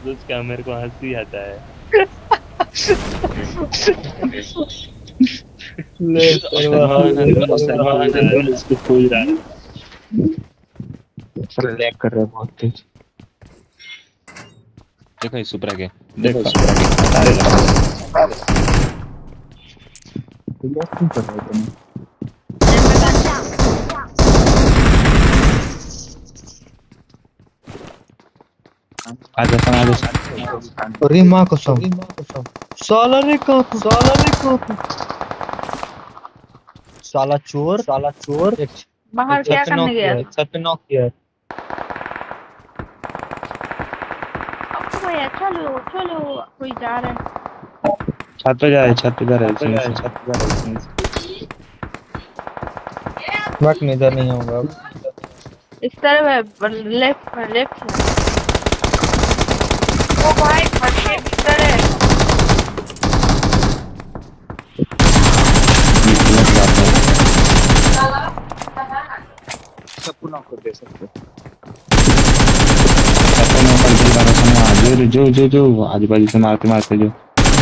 उसका मेरे को हंसी आता है। ले सलमान अब्दुल इसको खोज रहा है। सर लैग कर रहा है बहुत तेज। देखो ये सुपरा के, देखो देखो सारे लगा दे। तो लैग क्यों कर रहा है तुम? आजा सन आजा सन। अरे माँ कसम साला रे कहाँ तू साला चोर एक बाहर क्या करने गया? छत पे नॉक किया है। अब भैया चलो चलो, कोई जा रहा है। छत पे जा रहा है, छत पे जा रहा है सीन से। छत पे जा रहा है बट इधर नहीं होगा अब। इस तरफ है, लेफ्ट लेफ्ट है। ओ भाई फटे भीतर है। सबको नॉक कर दे सबको। छत पे नौकर दिल बारा सन जो आजू बाजू से मारते मारते जो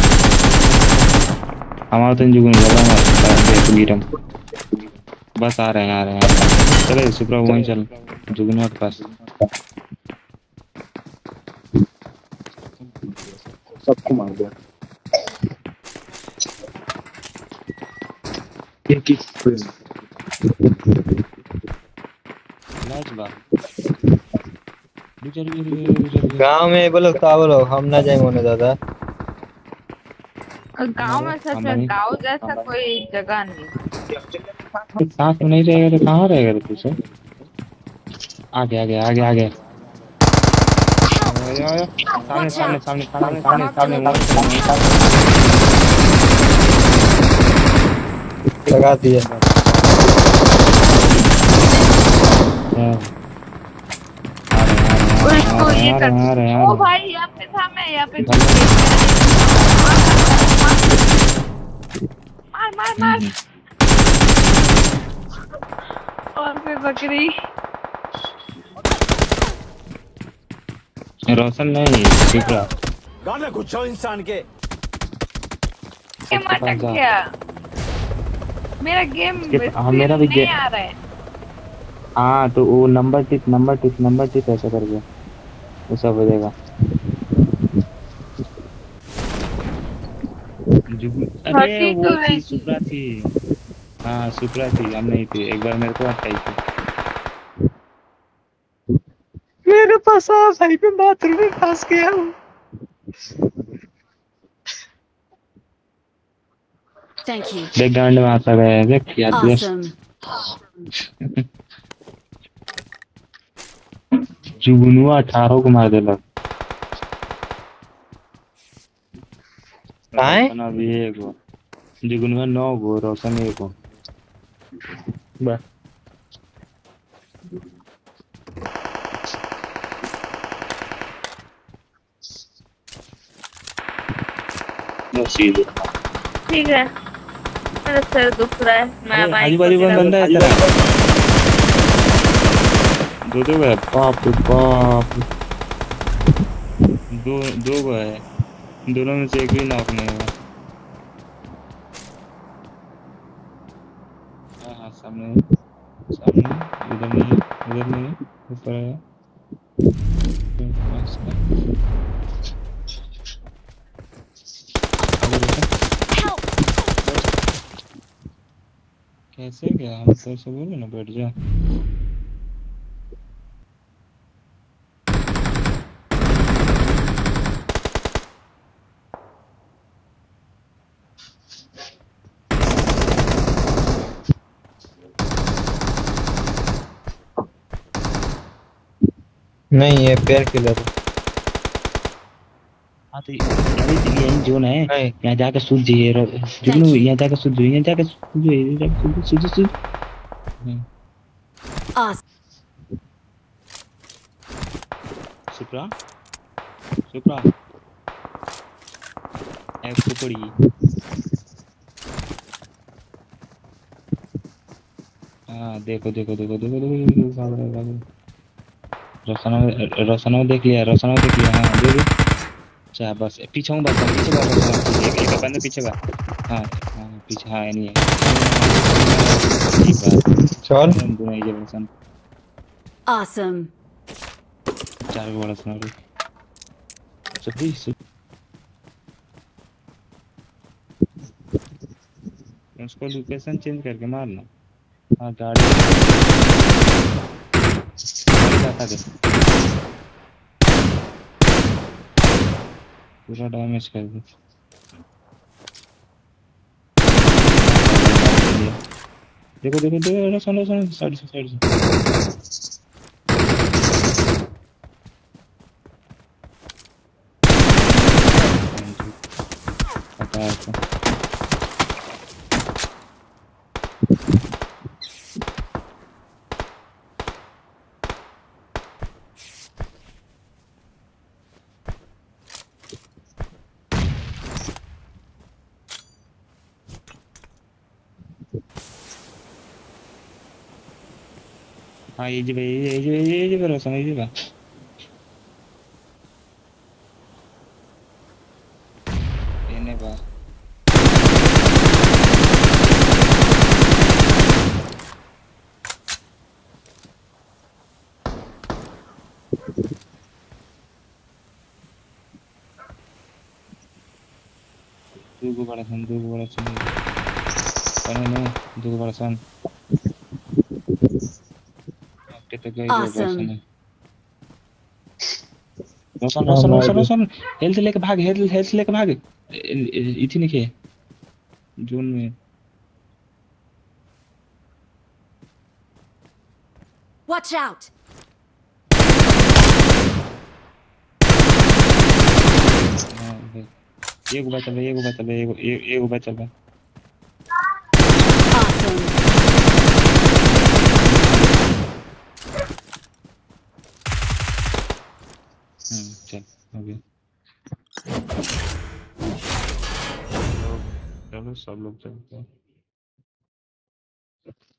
हमारा तो जुगनू लगा मार देखो गिरम। बस आ रहे हैं चलो सुपरा वहीं चल जुगनू के पास। सबको मार दिया। एक लाज बा गांव में बोलो क्या बोलो हम ना जाएंगे उन्हें दादा। गांव में सच में गांव जैसा कोई जगह नहीं। साथ में नहीं रहेगा तो कहाँ रहेगा तू से? आगे आगे आगे आगे सामने सामने सामने सामने सामने सामने लगा दिया। ये कर ओ भाई यहाँ पे था मैं यहाँ पे मार मार मार और फिर बकरी रोशन नहीं सुपरा गाना गुच्छो इंसान के अटक गया मेरा गेम। मेरा भी नहीं आ रहा है। हाँ तो वो नंबर टिक ऐसा करके वो सब हो जाएगा। अरे वो थी सुपरा थी। हाँ सुपरा थी हम नहीं थे। एक बार मेरे को हटाई थी मेरे पास आ भाई मैं बाथरूम में फंस गया हूँ। Thank you. देख गांड में आता गया देख क्या Awesome. जुगनू 18 को मार देला। रोशन अभी 1 गो, जुगनू 9 गो, रोशन 1 गो। बस ठीक है मेरा सर दुख रहा है। मैं आजू बाजू में बंदा है तेरा। दो है बाप रे बाप। दो गो है दोनों में से एक भी नॉक नहीं हुआ। हाँ सामने इधर नहीं ऊपर है। कैसे गया हम तो ऐसे बोले ना बैठ जा। नहीं ये पैर किलर है। हाँ तो यही जोन है। नहीं यहाँ जाकर सूझ जाइए जुगनू। यहाँ जाकर सूझ जाइए यहाँ जाकर सूझ जाइए सूझ। सुपरा ऐप को पड़ी। हाँ देखो रोशना देख लिया हाँ देखो अच्छा बस पीछे हूँ, बस पीछे बस एक बंदा पीछे बा। हाँ हाँ पीछे, हाँ नहीं है ठीक बा। चल दोनों ये बड़ा सन Awesome. 4 बड़ा सन और सभी उसको लोकेशन चेंज करके मारना। हाँ गाड़ी जाता दे, पूरा डैमेज कर दे। देखो देखो देखो, सुनो सुनो, साइड से साइड से। पता है तो। हाँ ये जी भाई, ये जी भरोसा नहीं जी बा। एने बा दूगो बड़ा सन, दूगो बड़ा सन अरे नो, दूगो बड़ा सन आपके तो गई दो बड़ा Awesome. सन। रोशन हाँ रोशन मार रोशन दे। रोशन, हेल्थ लेके भाग, हेल्थ लेके भाग। इतनी नहीं जून में। Watch out. हाँ भाई, ये गुबा चल, ये गुबा चल, ये गुबा चल। Awesome. चल हो गया। चलो सब लोग चलते हैं।